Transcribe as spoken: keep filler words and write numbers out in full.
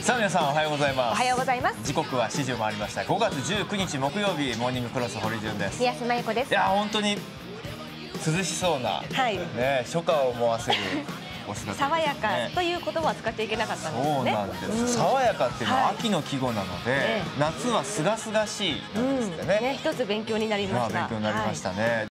さあ皆さんおはようございます。 おはようございます。 時刻はしちじを回りました。ごがつじゅうくにち木曜日、モーニングクロス堀潤です。 宮島由子です。 いや本当に涼しそうな、 はい、 ね、初夏を思わせるお姿ですね。 爽やかという言葉は使っちゃいけなかったんですね。 そうなんです、うん、爽やかっていうのは秋の季語なので、はい、夏はすがすがしいなんですってね。 うん、ね、一つ勉強になりました。 まあ勉強になりましたね。はい。